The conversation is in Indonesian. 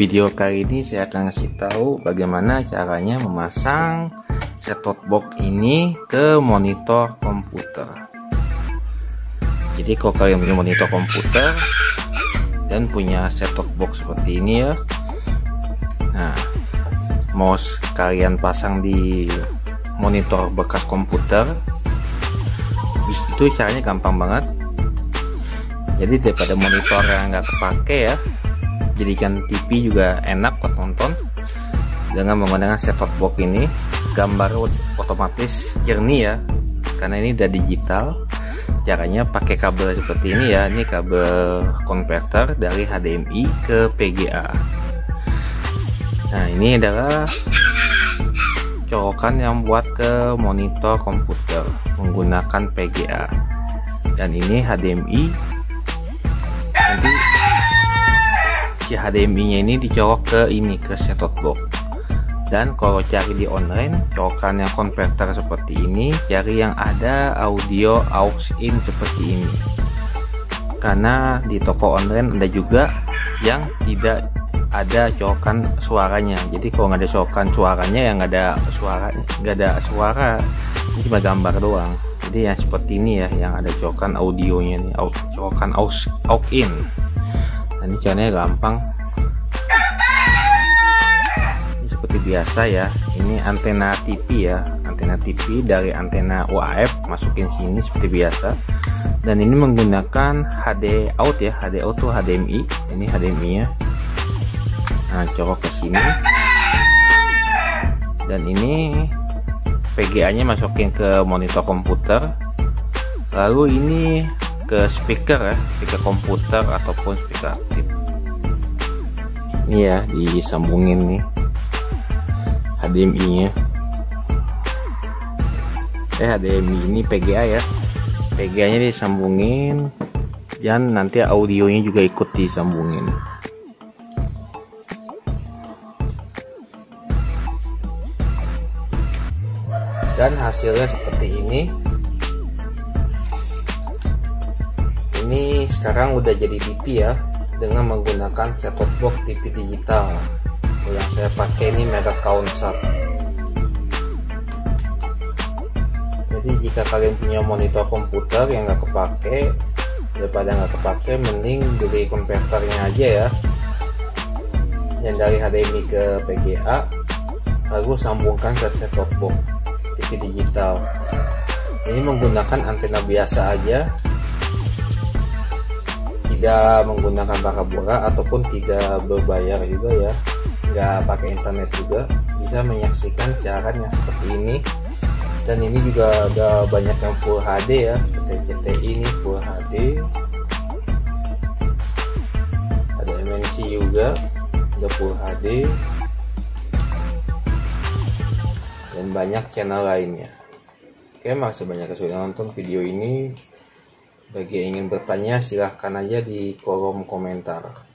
video kali ini saya akan kasih tahu bagaimana caranya memasang set-top box ini ke monitor komputer. Jadi kalau kalian punya monitor komputer dan punya set-top box seperti ini ya, nah mau kalian pasang di monitor bekas komputer, itu caranya gampang banget. Jadi daripada monitor yang nggak kepake ya, jadikan TV juga enak buat nonton dengan menggunakan set-top box ini. Gambar otomatis jernih ya, karena ini udah digital. Caranya pakai kabel seperti ini ya, ini kabel konverter dari HDMI ke VGA. Nah ini adalah colokan yang buat ke monitor komputer menggunakan VGA, dan ini HDMI. Nanti si HDMI nya ini dicolok ke ini, ke set-top box. Dan kalau cari di online colokan yang konverter seperti ini, cari yang ada audio aux in seperti ini, karena di toko online ada juga yang tidak ada colokan suaranya. Jadi kalau nggak ada colokan suaranya, yang nggak ada suara, ini cuma gambar doang. Jadi yang seperti ini ya, yang ada colokan audionya nih, colokan aux in. Nah, ini caranya gampang. Ini seperti biasa ya, ini antena TV ya, antena TV dari antena UHF masukin sini seperti biasa. Dan ini menggunakan HD out ya, HD out tuh HDMI, ini HDMI nya. Nah, colok ke sini. Dan ini VGA nya masukin ke monitor komputer. Lalu ini ke speaker ya, speaker komputer ataupun speaker aktif. Ini ya, disambungin nih HDMI nya. HDMI ini VGA ya, VGA nya disambungin, dan nanti audionya juga ikut disambungin. Dan hasilnya seperti ini. Ini sekarang udah jadi TV ya, dengan menggunakan set-top box TV digital. Yang saya pakai ini merek Countshot. Jadi jika kalian punya monitor komputer yang nggak kepake, daripada nggak kepake, mending beli konverternya aja ya, yang dari HDMI ke VGA, lalu sambungkan ke set-top box TV digital. Ini menggunakan antena biasa aja, tidak menggunakan parabola ataupun tidak berbayar juga ya, nggak pakai internet juga, bisa menyaksikan siaran yang seperti ini. Dan ini juga ada banyak yang Full HD ya, seperti CTI ini Full HD, ada MNC juga, ada Full HD, dan banyak channel lainnya. Oke, makasih banyak yang sudah nonton video ini. Bagi yang ingin bertanya, silahkan aja di kolom komentar.